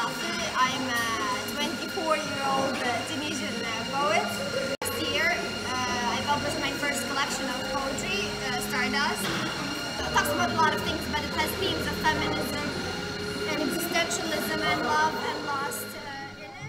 Safi. I'm a 24-year-old Tunisian poet. Last year, I published my first collection of poetry, Stardust. It talks about a lot of things, but it has themes of feminism and existentialism and love and loss in it.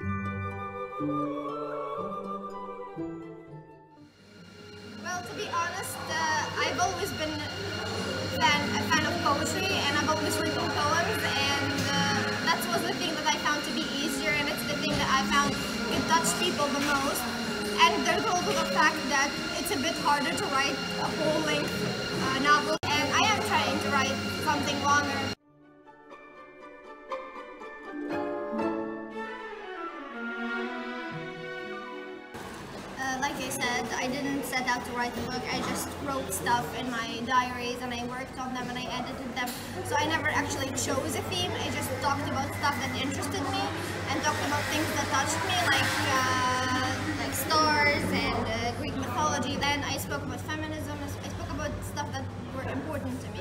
Well, to be honest, I've always been a fan of poetry, and I've always written poems, and that was the thing that I found to be easier, and it's the thing that I found could touch people the most. And there's also the fact that it's a bit harder to write a whole-length novel, and I am trying to write something longer. Like I said, I didn't set out to write the book. I just wrote stuff in my diaries and I worked on them and I edited them. So I never actually chose a theme. I just talked about stuff that interested me and talked about things that touched me, like stars and Greek mythology. Then I spoke about feminism. I spoke about stuff that were important to me.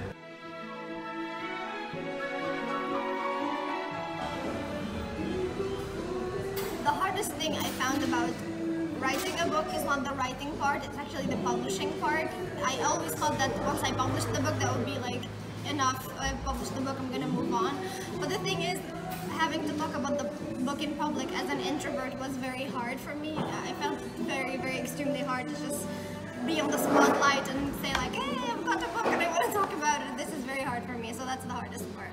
The hardest thing I found about writing a book is not the writing part, it's actually the publishing part. I always thought that once I published the book, that would be like enough. I published the book, I'm gonna move on. But the thing is, having to talk about the book in public as an introvert was very hard for me. I felt it very, very extremely hard to just be on the spotlight and say like, hey, I've got a book and I want to talk about it. This is very hard for me, so that's the hardest part.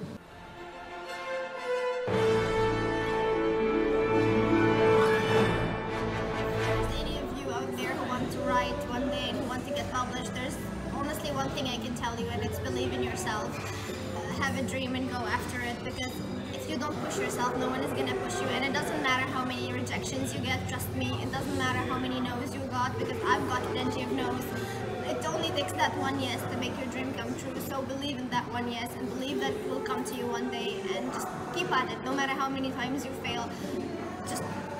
Write one day and who want to get published, there's honestly one thing I can tell you, and it's believe in yourself. Have a dream and go after it, because if you don't push yourself, no one is gonna push you, and it doesn't matter how many rejections you get, trust me, it doesn't matter how many no's you got, because I've got plenty of no's. It only takes that one yes to make your dream come true, so believe in that one yes and believe that it will come to you one day, and just keep at it, no matter how many times you fail, just